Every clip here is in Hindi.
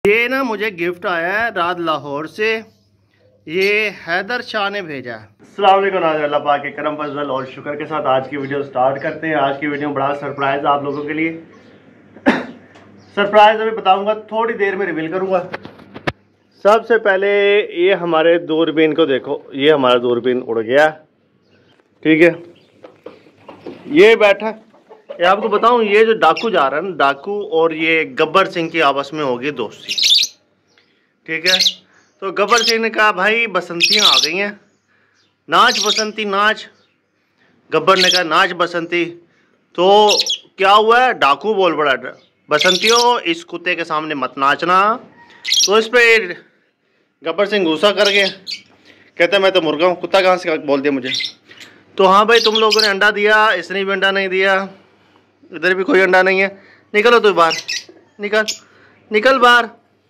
ये ना मुझे गिफ्ट आया है रात लाहौर से, ये हैदर शाह ने भेजा है। अस्सलाम वालेकुम नाज़रीन, अल्लाह पाक के करम फजल और शुक्र के साथ आज की वीडियो स्टार्ट करते हैं। आज की वीडियो में बड़ा सरप्राइज़ आप लोगों के लिए। सरप्राइज़ अभी बताऊंगा, थोड़ी देर में रिवील करूंगा। सबसे पहले ये हमारे दूरबीन को देखो, ये हमारा दूरबीन उड़ गया, ठीक है। ये बैठा, ये आपको बताऊं, ये जो डाकू जा रहा है ना, डाकू और ये गब्बर सिंह की आपस में होगी दोस्ती, ठीक है। तो गब्बर सिंह ने कहा भाई बसंतियां आ गई हैं, नाच बसंती नाच। गब्बर ने कहा नाच बसंती। तो क्या हुआ है, डाकू बोल पड़ा बसंतियों इस कुत्ते के सामने मत नाचना। तो इस पे गब्बर सिंह गुस्सा कर गया, कहता मैं तो मुर्गा हूँ, कुत्ता कहाँ से बोल दिया मुझे। तो हाँ भाई तुम लोगों ने अंडा दिया, इसने भी अंडा नहीं दिया, इधर भी कोई अंडा नहीं है, निकलो तो बाहर, निकल निकल बाहर,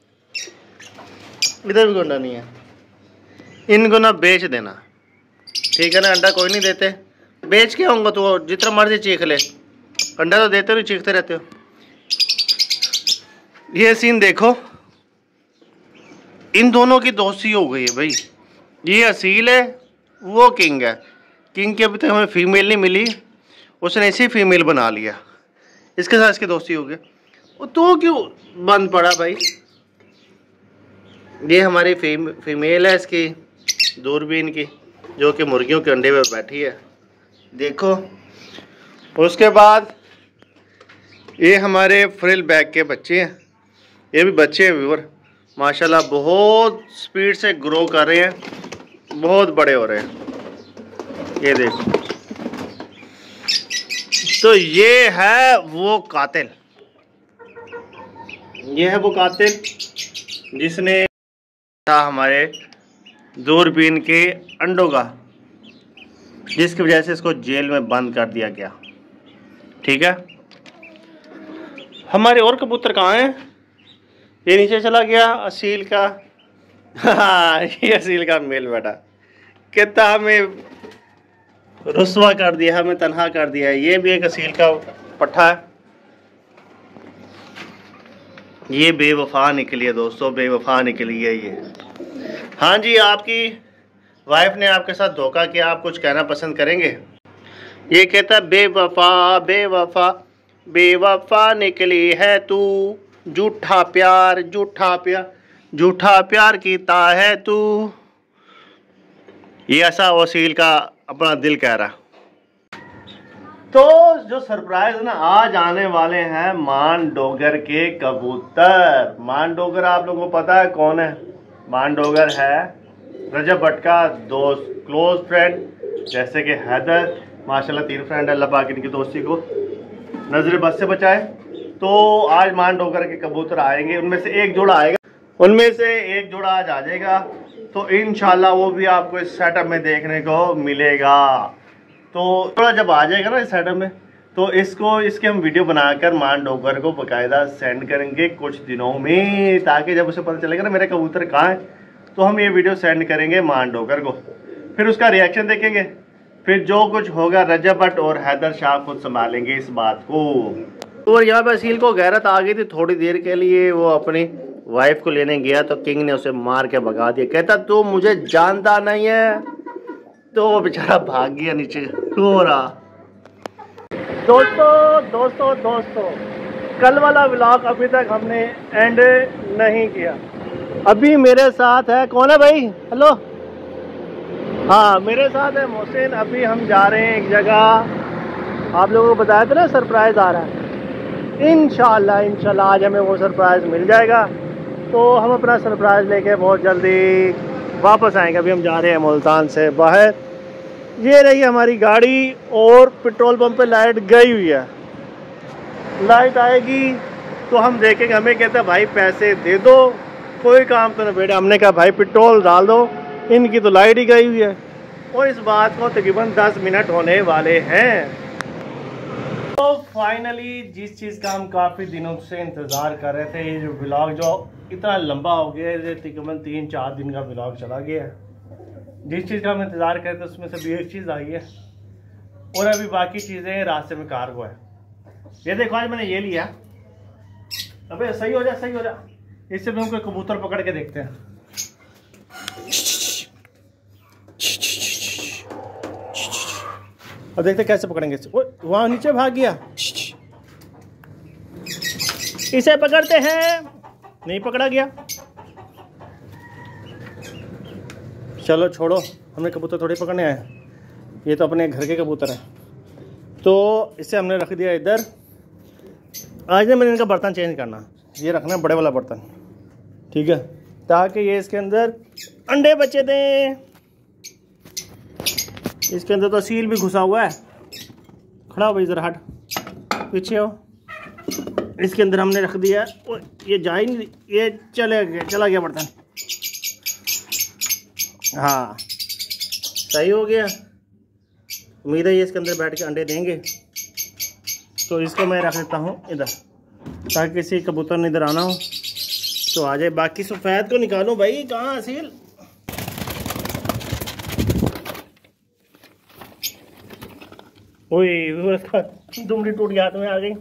इधर भी कोई अंडा नहीं है। इनको ना बेच देना, ठीक है ना, अंडा कोई नहीं देते, बेच के होंगे तो जितना मर्जी चीख ले, अंडा तो देते नहीं, चीखते रहते हो। ये सीन देखो, इन दोनों की दोस्ती हो गई है भाई। ये असील है, वो किंग है। किंग की अभी तक हमें फीमेल नहीं मिली, उसने ऐसे ही फीमेल बना लिया, इसके साथ इसकी दोस्ती हो गई। वो तो क्यों बंद पड़ा भाई। ये हमारी फीमेल है इसकी दूरबीन की, जो कि मुर्गियों के अंडे पर बैठी है, देखो। उसके बाद ये हमारे फ्रिल बैग के बच्चे हैं, ये भी बच्चे हैं व्यूअर, माशाल्लाह बहुत स्पीड से ग्रो कर रहे हैं, बहुत बड़े हो रहे हैं, ये देखो। तो ये है वो कातिल, ये है वो कातिल जिसने था हमारे दूरबीन के अंडों का, जिसकी वजह से इसको जेल में बंद कर दिया गया, ठीक है। हमारे और कबूतर कहाँ हैं, ये नीचे चला गया असील का। हाँ ये असील का मेल बेटा, कहता हमें रुस्वा कर दिया, हमें तन्हा कर दिया। ये भी एक असील का पट्ठा है, ये बेवफा निकली है दोस्तों, बेवफा निकली है ये। हाँ जी, आपकी वाइफ ने आपके साथ धोखा किया, आप कुछ कहना पसंद करेंगे। ये कहता है बेवफा बेवफा बेवफा निकली है तू, झूठा प्यार झूठा प्यार झूठा प्यार कीता है तू। ये ऐसा वसील का अपना दिल कह रहा। तो जो सरप्राइज ना, आज आने वाले हैं मान डोगर के कबूतर। मान डोगर आप लोगों को पता है कौन है। मान डोगर है रजब भट्ट का दोस्त, क्लोज फ्रेंड, जैसे कि हैदर, माशाल्लाह 3 फ्रेंड है, अल्लाह पाक इनकी दोस्ती को नजर बस से बचाए। तो आज मान डोगर के कबूतर आएंगे, उनमें से एक जोड़ा आएगा, उनमें से एक जोड़ा आज आ जाएगा। तो इंशाल्लाह वो भी आपको इस सेटअप में देखने को मिलेगा। तो थोड़ा जब आ जाएगा ना इस सेटअप में, तो इसके हम वीडियो बनाकर मान डोगर को बाकायदा सेंड करेंगे कुछ दिनों में, ताकि जब उसे पता चलेगा ना मेरे कबूतर कहाँ हैं, तो हम ये वीडियो सेंड करेंगे मान डोगर को, फिर उसका रिएक्शन देखेंगे, फिर जो कुछ होगा रजब भट्ट और हैदर शाह खुद संभालेंगे इस बात को। तो यहाँ पे असील को गैरत आ गई थी थोड़ी देर के लिए, वो अपनी वाइफ को लेने गया तो किंग ने उसे मार के भगा दिया, कहता तू मुझे जानता नहीं है। तो वो बेचारा भाग गया नीचे रो रहा। दोस्तों कल वाला व्लॉग अभी तक हमने एंड नहीं किया। अभी मेरे साथ है, कौन है भाई, हेलो, हाँ मेरे साथ है मोहसिन। अभी हम जा रहे हैं एक जगह, आप लोगों को बताया था ना सरप्राइज आ रहा है। इंशाल्लाह आज हमें वो सरप्राइज मिल जाएगा, तो हम अपना सरप्राइज लेके बहुत जल्दी वापस आएंगे। अभी हम जा रहे हैं मुल्तान से बाहर। ये रही हमारी गाड़ी, और पेट्रोल पंप पे लाइट गई हुई है, लाइट आएगी तो हम देखेंगे। हमें कहते हैं भाई पैसे दे दो, कोई काम तो नहीं बेटा। हमने कहा भाई पेट्रोल डाल दो, इनकी तो लाइट ही गई हुई है। और इस बात को तकरीबन 10 मिनट होने वाले हैं। तो फाइनली जिस चीज़ का हम काफ़ी दिनों से इंतज़ार कर रहे थे, ये जो व्लॉग जो इतना लंबा हो गया है, तकरीबन 3-4 दिन का व्लॉग चला गया है। जिस चीज़ का हम इंतज़ार कर रहे थे उसमें से भी एक चीज़ आई है, और अभी बाकी चीज़ें रास्ते में कार्गो है। ये देखो आज मैंने ये लिया, अबे सही हो जा, इससे भी हम कोई कबूतर पकड़ के देखते हैं। अब देखते कैसे पकड़ेंगे इससे। वहां नीचे भाग गया, इसे पकड़ते हैं। नहीं पकड़ा गया, चलो छोड़ो, हमने कबूतर थोड़ी पकड़ने आए, ये तो अपने घर के कबूतर हैं। तो इसे हमने रख दिया इधर। आज ने मैंने इनका बर्तन चेंज करना, ये रखना है बड़े वाला बर्तन, ठीक है, ताकि ये इसके अंदर अंडे बचे दें। इसके अंदर तो सील भी घुसा हुआ है। खड़ा हो भाई, जरा हट, पीछे हो। इसके अंदर हमने रख दिया, ये जा ही नहीं, ये चला गया बर्तन। हाँ सही हो गया। उम्मीद है ये इसके अंदर बैठ के अंडे देंगे। तो इसको मैं रख देता हूँ इधर, ताकि किसी कबूतर ने इधर आना हो तो आ जाए। बाकी सफ़ेद को निकालो भाई, कहाँ असील। ओए उसका दुमड़ी टूट गया, हाथ में आ गई।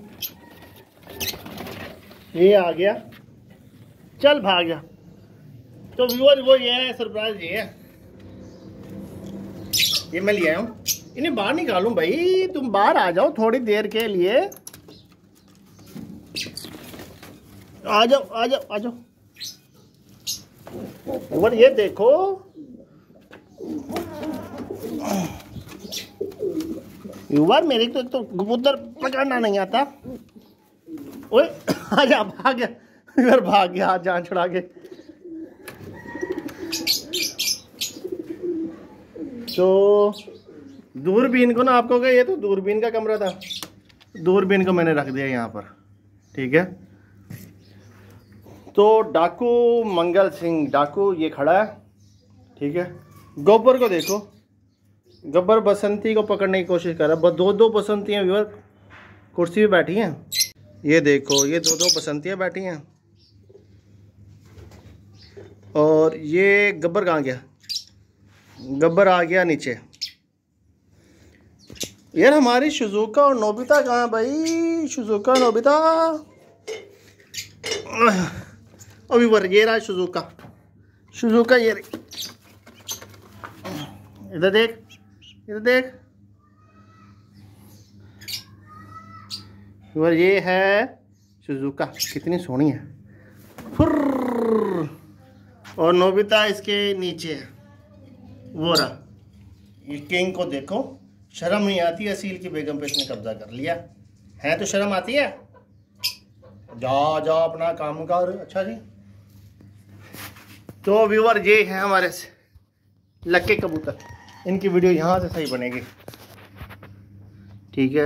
ये आ गया, चल भाग गया। तो व्यूअर वो ये है, सरप्राइज ये है, ये मैं ले आया हूँ। इन्हें बाहर निकालूं भाई, तुम बाहर आ जाओ थोड़ी देर के लिए। आ जाओ आ जाओ आ जाओ। व्यूअर ये देखो, व्यूअर मेरे तो कबूतर पकड़ना नहीं आता। ओए आजा, भाग गया व्यूअर, भाग गया हाथ जान छुड़ा के। तो दूरबीन को ना, आपको क्या ये तो दूरबीन का कमरा था, दूरबीन को मैंने रख दिया यहाँ पर, ठीक है। तो डाकू मंगल सिंह, डाकू ये खड़ा है, ठीक है। गब्बर को देखो, गब्बर बसंती को पकड़ने की कोशिश कर रहा है। दो बसंतियाँ व्यूअर कुर्सी पे बैठी हैं, ये देखो, ये दो बसंतियाँ बैठी हैं। और ये गब्बर कहाँ गया? गब्बर आ गया नीचे। यार हमारी शिजुका और नोबिता कहाँ भाई? शिजुका नोबिता, अभी वर ये रहा शिजुका। शिजुका ये इधर देख, इधर देख। वर ये है शिजुका, कितनी सोहनी है। फुर्र, और नोबिता इसके नीचे है। वो रहा, ये किंग को देखो, शर्म नहीं आती असील की बेगम पे इसने कब्जा कर लिया है। तो शर्म आती है? जाओ जाओ अपना काम कर। अच्छा जी, तो व्यूअर ये है हमारे लक्के कबूतर। इनकी वीडियो यहाँ से सही बनेगी, ठीक है।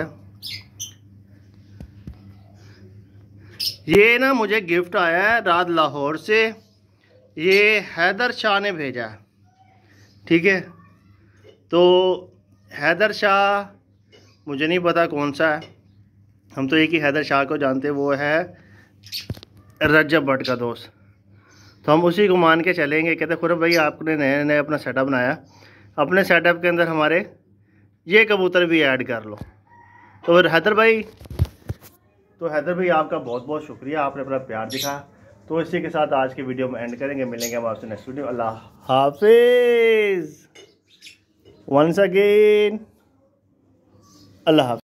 ये ना मुझे गिफ्ट आया है रात लाहौर से, ये हैदर शाह ने भेजा है, ठीक है। तो हैदर शाह मुझे नहीं पता कौन सा है, हम तो एक ही हैदर शाह को जानते हैं, वो है रजब भट्ट का दोस्त। तो हम उसी को मान के चलेंगे। कहते खुरब भाई आपने नए नए अपना सेटअप बनाया, अपने सेटअप के अंदर हमारे ये कबूतर भी ऐड कर लो। तो फिर हैदर भाई, आपका बहुत बहुत शुक्रिया, आपने अपना प्यार दिखा। तो इसी के साथ आज की वीडियो में एंड करेंगे। मिलेंगे हम आपसे नेक्स्ट वीडियो। अल्लाह हाफिज़। वंस अगेन अल्लाह हाफिज़।